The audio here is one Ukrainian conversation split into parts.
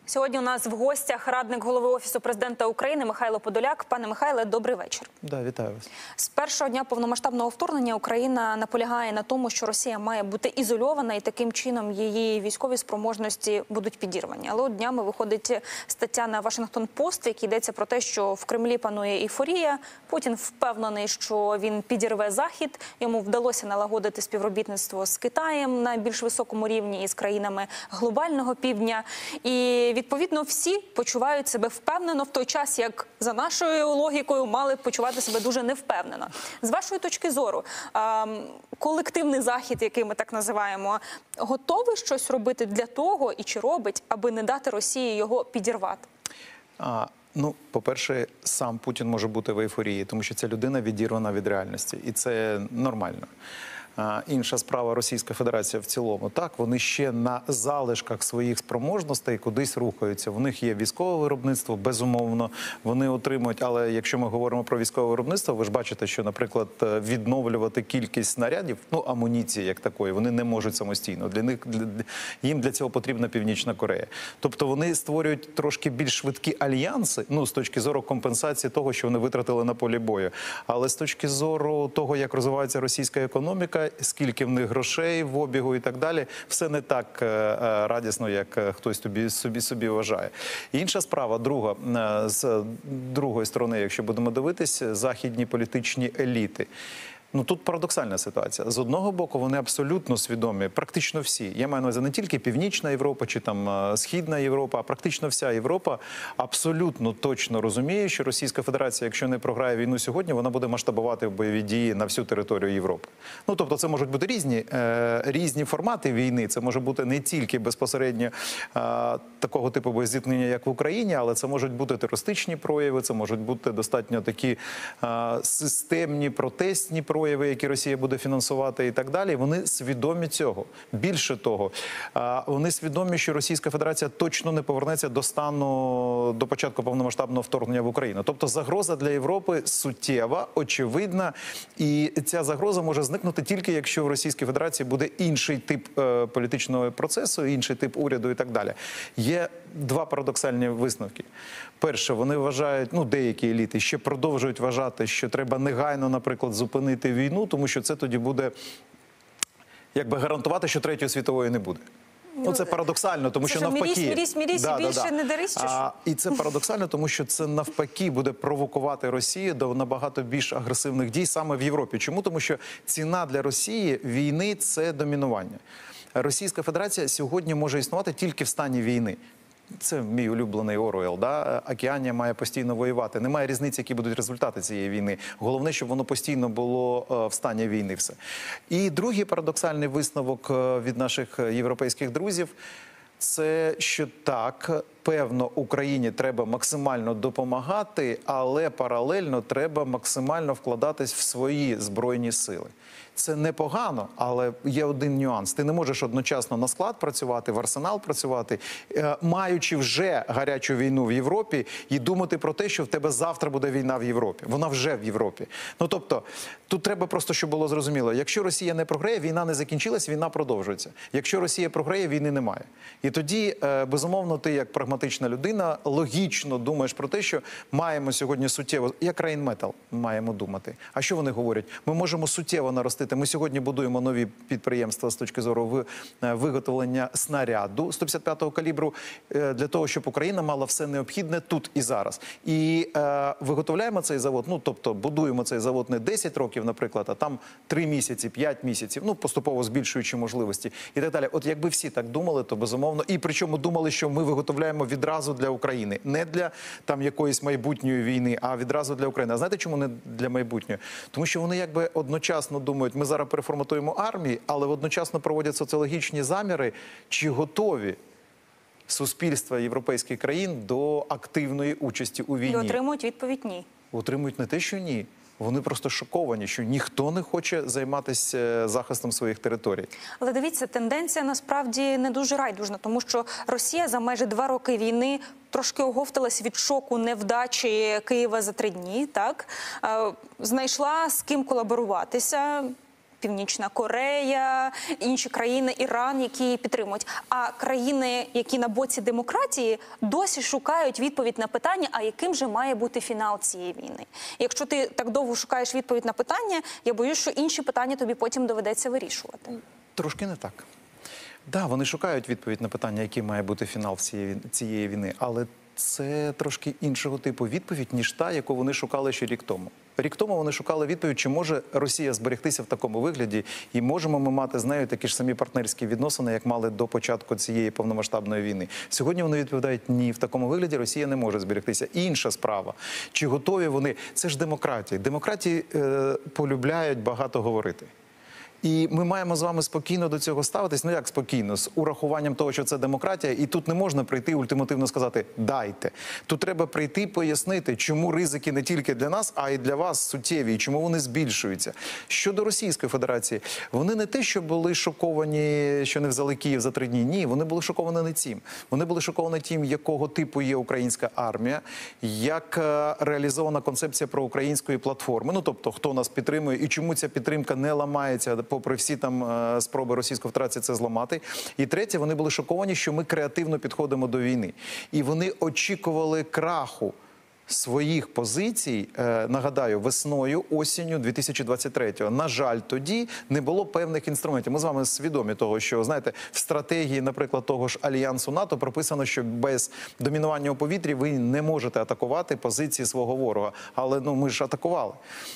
Сьогодні у нас в гостях радник голови Офісу Президента України Михайло Подоляк. Пане Михайле, добрий вечір. Да, вітаю вас. З першого дня повномасштабного вторгнення Україна наполягає на тому, що Росія має бути ізольована і таким чином її військові спроможності будуть підірвані. Але от днями виходить стаття на Вашингтон-Пост, в якій йдеться про те, що в Кремлі панує ейфорія. Путін впевнений, що він підірве Захід. Йому вдалося налагодити співробітництво з Китаєм на більш високому рівні і з країнами глобального півдня. І відповідно, всі почувають себе впевнено в той час, як за нашою логікою мали б почувати себе дуже невпевнено. З вашої точки зору, колективний Захід, який ми так називаємо, готовий щось робити для того і чи робить, аби не дати Росії його підірвати? Ну, по-перше, сам Путін може бути в ейфорії, тому що ця людина відірвана від реальності, і це нормально. Інша справа — Російська Федерація в цілому. Так, вони ще на залишках своїх спроможностей кудись рухаються. В них є військове виробництво, безумовно, вони отримують. Але якщо ми говоримо про військове виробництво, ви ж бачите, що, наприклад, відновлювати кількість снарядів, ну, амуніції як такої, вони не можуть самостійно. Їм для цього потрібна Північна Корея. Тобто вони створюють трошки більш швидкі альянси, ну, з точки зору компенсації того, що вони витратили на полі бою. Але з точки зору того, як розвивається російська економіка, скільки в них грошей в обігу і так далі, все не так радісно, як хтось собі вважає. Інша справа, друга, з другої сторони, якщо будемо дивитись, західні політичні еліти. Ну, тут парадоксальна ситуація. З одного боку, вони абсолютно свідомі, практично всі. Я маю на увазі не тільки Північна Європа чи там Східна Європа, а практично вся Європа абсолютно точно розуміє, що Російська Федерація, якщо не програє війну сьогодні, вона буде масштабувати бойові дії на всю територію Європи. Ну, тобто це можуть бути різні формати війни. Це може бути не тільки безпосередньо такого типу боєзіткнення, як в Україні, але це можуть бути терористичні прояви, це можуть бути достатньо такі системні протестні прояви, які Росія буде фінансувати і так далі. Вони свідомі цього. Більше того, вони свідомі, що Російська Федерація точно не повернеться до початку повномасштабного вторгнення в Україну. Тобто загроза для Європи суттєва, очевидна, і ця загроза може зникнути тільки, якщо в Російській Федерації буде інший тип політичного процесу, інший тип уряду і так далі. Є два парадоксальні висновки. Перше, вони вважають, ну, деякі еліти ще продовжують вважати, що треба негайно, наприклад, зупинити війну, тому що це тоді буде, якби, гарантувати, що Третьої світової не буде. Ну, це парадоксально, тому що навпаки... Мірісь, більше не дарись, чи що? І це парадоксально, тому що це навпаки буде провокувати Росію до набагато більш агресивних дій саме в Європі. Чому? Тому що ціна для Росії війни – це домінування. Російська Федерація сьогодні може існувати тільки в стані війни. Це мій улюблений Оруел, да? Океанія має постійно воювати. Немає різниці, які будуть результати цієї війни. Головне, щоб воно постійно було в стані війни все. І другий парадоксальний висновок від наших європейських друзів – це, що так, певно, Україні треба максимально допомагати, але паралельно треба максимально вкладатись в свої збройні сили. Це непогано, але є один нюанс. Ти не можеш одночасно на склад працювати, в арсенал працювати, маючи вже гарячу війну в Європі, і думати про те, що в тебе завтра буде війна в Європі. Вона вже в Європі. Ну, тобто, тут треба просто, щоб було зрозуміло. Якщо Росія не програє, війна не закінчилась, війна продовжується. Якщо Росія програє, війни немає. І тоді, безумовно, ти, як прагматична людина, логічно думаєш про те, що маємо сьогодні суттєво, як Rheinmetall маємо думати. А що вони говорять? Ми можемо суттєво наростити. Ми сьогодні будуємо нові підприємства з точки зору виготовлення снаряду 155-го калібру для того, щоб Україна мала все необхідне тут і зараз. І виготовляємо цей завод, ну, тобто будуємо цей завод не 10 років, наприклад, а там 3 місяці, 5 місяців, ну, поступово збільшуючи можливості і так далі. От якби всі так думали, то безумовно, і причому думали, що ми виготовляємо відразу для України, не для там якоїсь майбутньої війни, а відразу для України. А знаєте, чому не для майбутньої? Тому що вони якби одночасно думають, ми зараз переформатуємо армії, але одночасно проводять соціологічні заміри, чи готові суспільства європейських країн до активної участі у війні. І отримують відповідь «ні». Отримують не те, що ні. Вони просто шоковані, що ніхто не хоче займатися захистом своїх територій. Але дивіться, тенденція насправді не дуже райдужна, тому що Росія за майже 2 роки війни трошки оговталась від шоку невдачі Києва за 3 дні, так? Знайшла з ким колаборуватися. Північна Корея, інші країни, Іран, які підтримують. А країни, які на боці демократії, досі шукають відповідь на питання, а яким же має бути фінал цієї війни. І якщо ти так довго шукаєш відповідь на питання, я боюсь, що інші питання тобі потім доведеться вирішувати. Трошки не так. Да, вони шукають відповідь на питання, який має бути фінал цієї війни, але це трошки іншого типу відповідь, ніж та, яку вони шукали ще рік тому. Рік тому вони шукали відповідь, чи може Росія зберегтися в такому вигляді, і можемо ми мати з нею такі ж самі партнерські відносини, як мали до початку цієї повномасштабної війни. Сьогодні вони відповідають, ні, в такому вигляді Росія не може зберегтися. Інша справа, чи готові вони, це ж демократія. Демократії полюбляють багато говорити. І ми маємо з вами спокійно до цього ставитись, ну як спокійно, з урахуванням того, що це демократія, і тут не можна прийти ультимативно сказати «дайте». Тут треба прийти пояснити, чому ризики не тільки для нас, а й для вас суттєві, і чому вони збільшуються. Щодо Російської Федерації, вони не те, що були шоковані, що не взяли Київ за 3 дні, ні, вони були шоковані не цим. Вони були шоковані тим, якого типу є українська армія, як реалізована концепція проукраїнської платформи, ну тобто, хто нас підтримує і чому ця підтримка не ламається, попри всі там спроби Російської Федерації це зламати. І третє, вони були шоковані, що ми креативно підходимо до війни. І вони очікували краху своїх позицій, нагадаю, весною, осінню 2023-го. На жаль, тоді не було певних інструментів. Ми з вами свідомі того, що, знаєте, в стратегії, наприклад, того ж Альянсу НАТО прописано, що без домінування у повітрі ви не можете атакувати позиції свого ворога. Але, ну, ми ж атакували.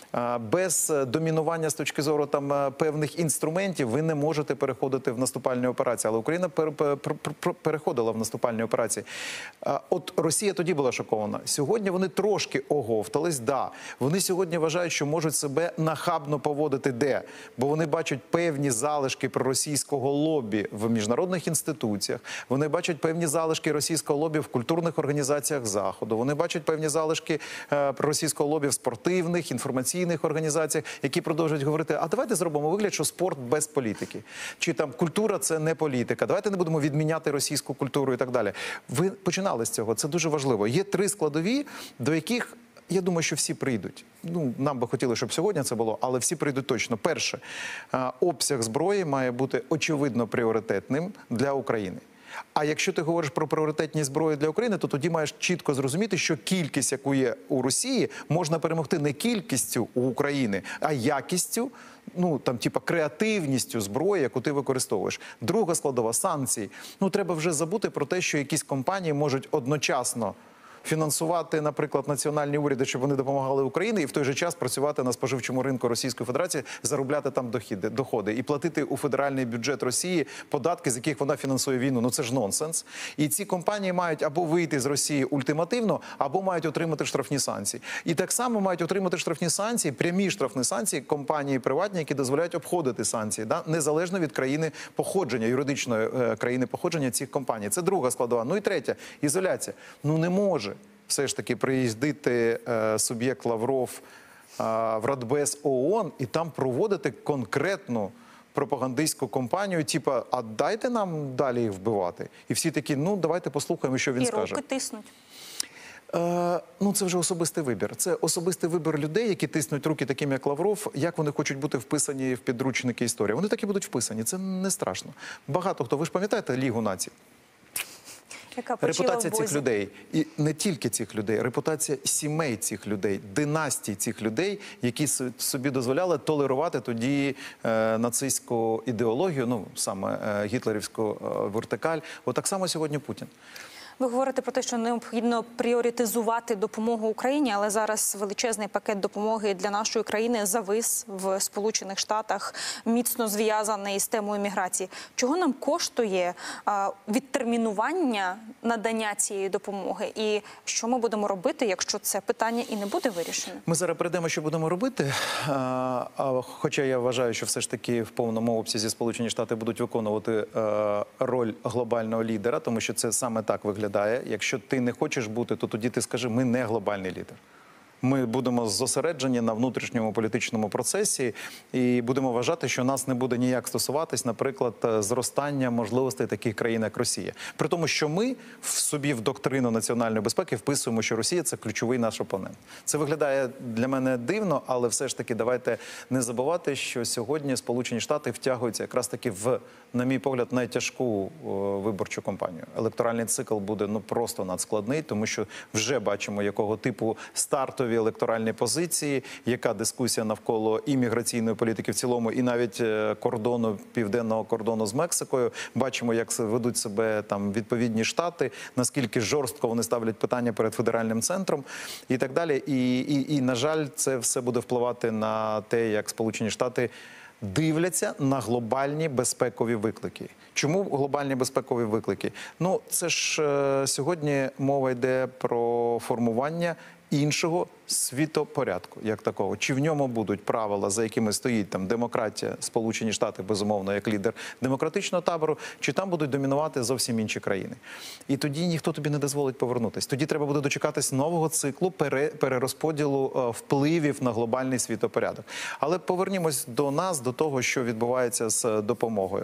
Без домінування з точки зору там певних інструментів ви не можете переходити в наступальні операції. Але Україна переходила в наступальні операції. От Росія тоді була шокована. Сьогодні вони трошки оговтались, да. Вони сьогодні вважають, що можуть себе нахабно поводити де? Бо вони бачать певні залишки проросійського лобі в міжнародних інституціях, вони бачать певні залишки російського лобі в культурних організаціях Заходу, вони бачать певні залишки проросійського лобі в спортивних, інформаційних організаціях, які продовжують говорити, а давайте зробимо вигляд, що спорт без політики. Чи там культура – це не політика. Давайте не будемо відміняти російську культуру і так далі. Ви починали з цього, це дуже важливо. Є 3 складові, до яких, я думаю, що всі прийдуть. Ну, нам би хотіли, щоб сьогодні це було, але всі прийдуть точно. Перше, обсяг зброї має бути очевидно пріоритетним для України. А якщо ти говориш про пріоритетні зброї для України, то тоді маєш чітко зрозуміти, що кількість, яку є у Росії, можна перемогти не кількістю у України, а якістю, ну, там, типа, креативністю зброї, яку ти використовуєш. Друга складова – санкції. Ну, треба вже забути про те, що якісь компанії можуть одночасно фінансувати, наприклад, національні уряди, щоб вони допомагали Україні, і в той же час працювати на споживчому ринку Російської Федерації, заробляти там доходи і платити у федеральний бюджет Росії податки, з яких вона фінансує війну. Ну це ж нонсенс. І ці компанії мають або вийти з Росії ультимативно, або мають отримати штрафні санкції. І так само мають отримати штрафні санкції, прямі штрафні санкції компанії приватні, які дозволяють обходити санкції, да? Незалежно від країни походження, юридичної країни походження цих компаній. Це друга складова. Ну і третя – ізоляція. Ну не може все ж таки приїздити суб'єкт Лавров в Радбез ООН і там проводити конкретну пропагандистську кампанію, типа, а дайте нам далі їх вбивати. І всі такі, ну давайте послухаємо, що він скаже. І руки тиснуть. Ну, це вже особистий вибір. Це особистий вибір людей, які тиснуть руки таким, як Лавров, як вони хочуть бути вписані в підручники історії. Вони так і будуть вписані, це не страшно. Багато хто, ви ж пам'ятаєте Лігу націй? Репутація цих людей, і не тільки цих людей, репутація сімей цих людей, династій цих людей, які собі дозволяли толерувати тоді нацистську ідеологію, ну саме гітлерівську вертикаль. От так само сьогодні Путін. Ви говорите про те, що необхідно пріоритизувати допомогу Україні, але зараз величезний пакет допомоги для нашої країни завис в Сполучених Штатах, міцно зв'язаний з темою міграції. Чого нам коштує відтермінування надання цієї допомоги? І що ми будемо робити, якщо це питання і не буде вирішено? Ми зараз перейдемо, що будемо робити. Хоча я вважаю, що все ж таки в повному обсязі Сполучені Штати будуть виконувати роль глобального лідера, тому що це саме так виглядає. Якщо ти не хочеш бути, то тоді ти скажи, ми не глобальний лідер. Ми будемо зосереджені на внутрішньому політичному процесі і будемо вважати, що нас не буде ніяк стосуватись, наприклад, зростання можливостей таких країн, як Росія. При тому, що ми в собі в доктрину національної безпеки вписуємо, що Росія – це ключовий наш опонент. Це виглядає для мене дивно, але все ж таки давайте не забувати, що сьогодні Сполучені Штати втягуються якраз таки в, на мій погляд, найтяжку виборчу кампанію. Електоральний цикл буде просто надскладний, тому що вже бачимо, якого типу стартові електоральні позиції, яка дискусія навколо імміграційної політики в цілому, і навіть кордону, південного кордону з Мексикою. Бачимо, як ведуть себе там відповідні штати, наскільки жорстко вони ставлять питання перед федеральним центром і так далі. І на жаль, це все буде впливати на те, як Сполучені Штати дивляться на глобальні безпекові виклики. Чому глобальні безпекові виклики? Ну, це ж сьогодні мова йде про формування іншого світопорядку, як такого. Чи в ньому будуть правила, за якими стоїть там демократія, Сполучені Штати, безумовно, як лідер демократичного табору, чи там будуть домінувати зовсім інші країни. І тоді ніхто тобі не дозволить повернутися. Тоді треба буде дочекатись нового циклу перерозподілу впливів на глобальний світопорядок. Але повернімось до нас, до того, що відбувається з допомогою.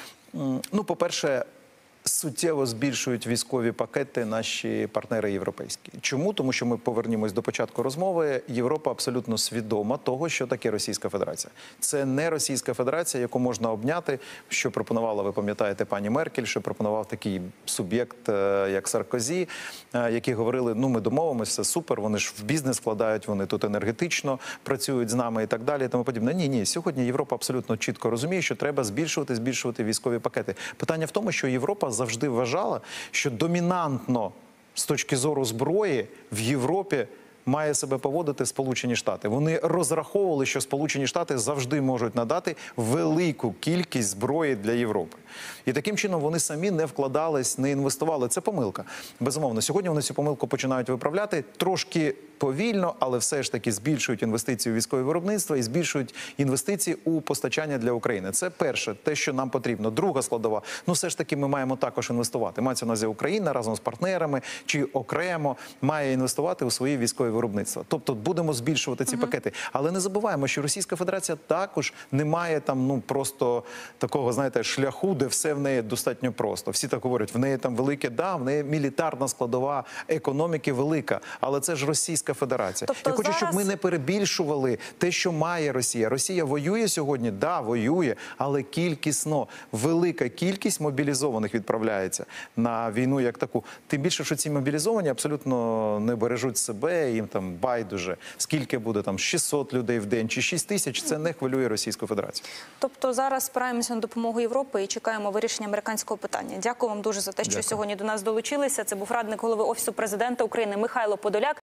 Ну, по-перше, суттєво збільшують військові пакети наші партнери європейські. Чому? Тому що ми повернімось до початку розмови. Європа абсолютно свідома того, що таке Російська Федерація. Це не Російська Федерація, яку можна обняти, що пропонувала, ви пам'ятаєте, пані Меркель, що пропонував такий суб'єкт, як Саркозі, які говорили, ну ми домовимося, все супер, вони ж в бізнес вкладають, вони тут енергетично працюють з нами і так далі, і тому подібне. Ні, сьогодні Європа абсолютно чітко розуміє, що треба збільшувати військові пакети. Питання в тому, що Європа завжди вважала, що домінантно з точки зору зброї в Європі має себе поводити Сполучені Штати. Вони розраховували, що Сполучені Штати завжди можуть надати велику кількість зброї для Європи. І таким чином вони самі не вкладались, не інвестували. Це помилка. Безумовно, сьогодні вони цю помилку починають виправляти трошки повільно, але все ж таки збільшують інвестиції у військове виробництво і збільшують інвестиції у постачання для України. Це перше, те, що нам потрібно. Друга складова, ну все ж таки ми маємо також інвестувати. Мається на увазі Україна разом з партнерами чи окремо має інвестувати у свої військові виробництва. Тобто будемо збільшувати ці пакети. Але не забуваємо, що Російська Федерація також не має там, ну просто такого, знаєте, шляху, де все в неї достатньо просто. Всі так говорять, в неї там велике, да, в неї мілітарна складова економіки велика, але це ж Російська Федерація. Тобто я хочу, щоб ми не перебільшували те, що має Росія. Росія воює сьогодні? Да, воює, але кількісно. Велика кількість мобілізованих відправляється на війну як таку. Тим більше, що ці мобілізовані абсолютно не бережуть себе, їм там байдуже. Скільки буде там 600 людей в день чи 6 тисяч, це не хвилює Російську Федерацію. Тобто зараз спираємося на допомогу Європи і чекаємо вирішення американського питання. Дякую вам дуже за те, що Дякую. сьогодні до нас долучилися. Це був радник голови Офісу президента України Михайло Подоляк.